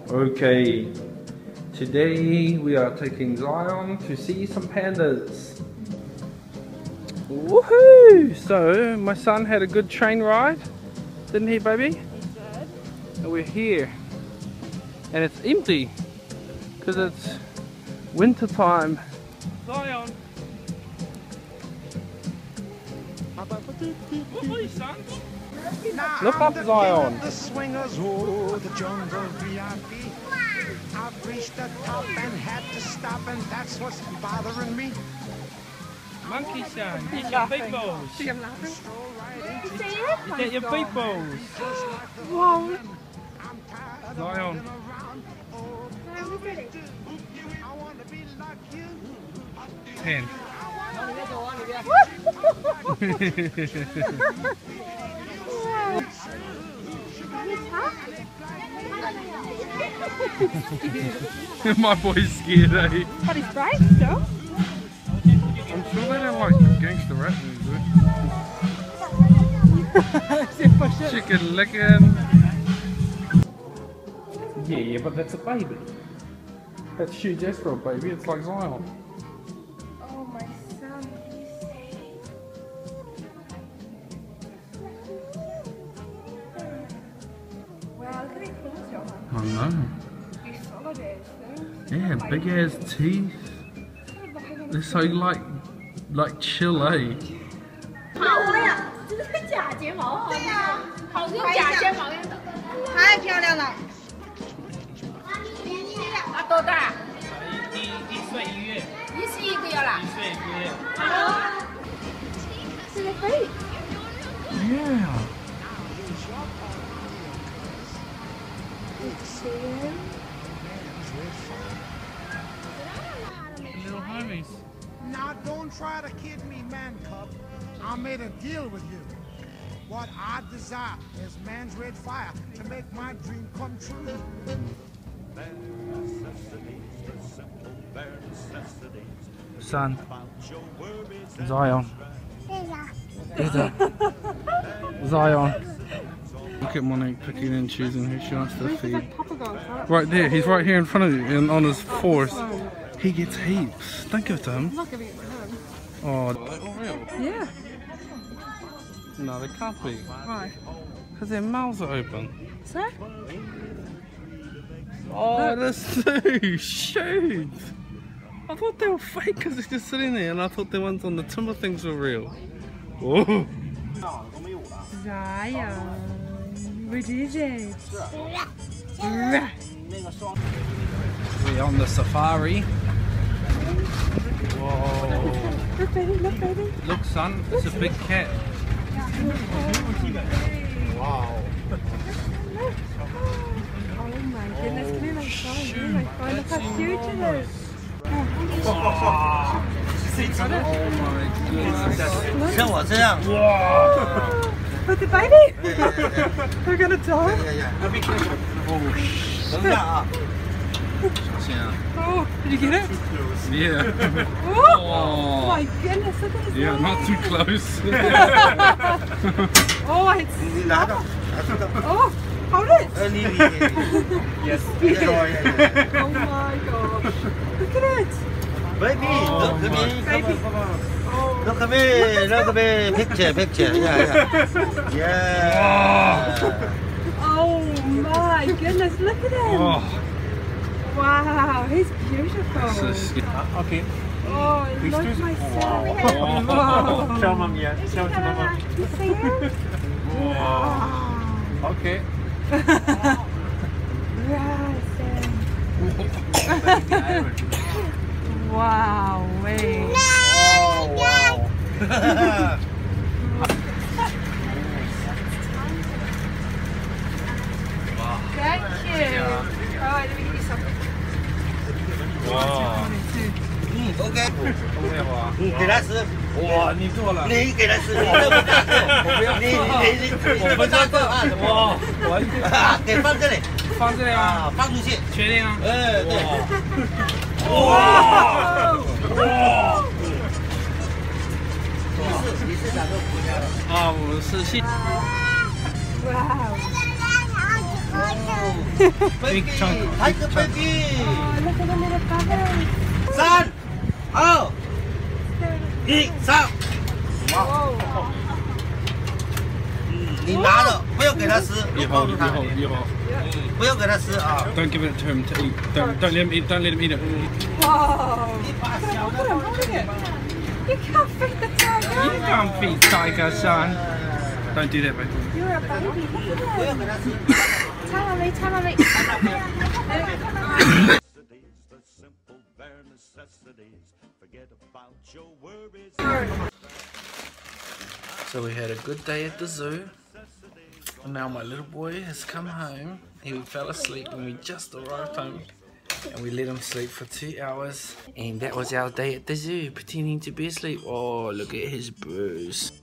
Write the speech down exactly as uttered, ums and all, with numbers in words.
Okay, today we are taking Zion to see some pandas. Woohoo! So, my son had a good train ride, didn't he, baby? He did. And we're here. And it's empty, because it's winter time. Zion! Woohoo, son! Look up, Zion! The swingers, oh, the jungle V I P. I've reached the top and had to stop, and that's what's bothering me. Monkey son, eat your big balls. See him laughing? You get your big balls. Wow. Zion. Ten. My boy's scared, eh? But he's brave still. I'm sure they don't like gangster rap music. Chicken licking. Yeah, yeah, but that's a baby. That's huge Astro baby, it's like Zion. Oh, my son, he's safe. Wow, look at his claws, Johan. I know. He's solid as Yeah, big ass teeth. They're so like, like chill, eh? 好呀，这是假睫毛。对呀，好像假睫毛一样的。太漂亮了。那多大？ 一一岁一月。 一岁一个月了。 一岁一个月。 See the feet? Yeah. Little homies. Now don't try to kid me, man cub. I made a deal with you. What I desire is man's red fire to make my dream come true. Son. Zion. Zion. Look at Monique picking and choosing who she wants to feed. Right there, he's right here in front of you and on his force. He gets heaps. Don't give it to him. I'm not giving it to him. Oh, are they all real? Yeah. No, they can't be. Why? Because their mouths are open. So? Oh, that's two! Shoot! I thought they were fake because they're just sitting there, and I thought the ones on the timber things were real. Oh! Zion. What is it? We're on the safari. Whoa! Look, baby, look, baby. Look, son, it's a big cat. Wow! Oh my goodness, come here, my son. Come here, my son. Look how huge it is. Oh my goodness! 像我这样。 With the baby? They're gonna die. Oh, 等一下啊。 Oh, did you get it? Yeah. Oh, Oh. my goodness, look at his Yeah, eyes. not too close. Oh, it's... 你拿着，拿着。 Oh, hold it. 呃，你你。Yes. Oh my gosh. Look at it. Baby, look at me. Baby. Look at me. Look at me. Picture, picture. Yeah, yeah. Yeah. Oh my goodness, look at him. Oh, Wow, he's beautiful. so scary. Okay. Oh, look at my son. Oh. Show mom, yeah. Show to mama. You see him? Wow. Okay. Wow, wait. Oh, wow. Thank you. Alright, let me give you something. Wow. OK。 你给他吃。 哇，你做了。 你给他吃，你这不大个。你你你你不大个啊？怎么？ 我啊，给放这里。 放这里啊， 啊，放出去。 确定啊？ 哎，对。 哇！哇！ 你是你是哪个国家的？ 啊，我是西。 Wow. Big chunk. Tiger baby. Oh, look at the little bubbles. 三、二、一，上。嗯，你拿着，不要给它吃， You 告 hold 诉 it, 他 you，hold it, you hold it. 嗯，不要给它吃啊。 Don't give it to him to eat. Don't, don't let him eat. Don't let him eat it. Whoa. 一把小的， You can't feed the tiger. You can't feed tiger, son. Don't do that, baby. You're a baby. 不要给它吃。 Tell mommy, tell mommy. So we had a good day at the zoo. And now my little boy has come home. He fell asleep when we just arrived home. And we let him sleep for two hours. And that was our day at the zoo, pretending to be asleep. Oh, look at his bruise.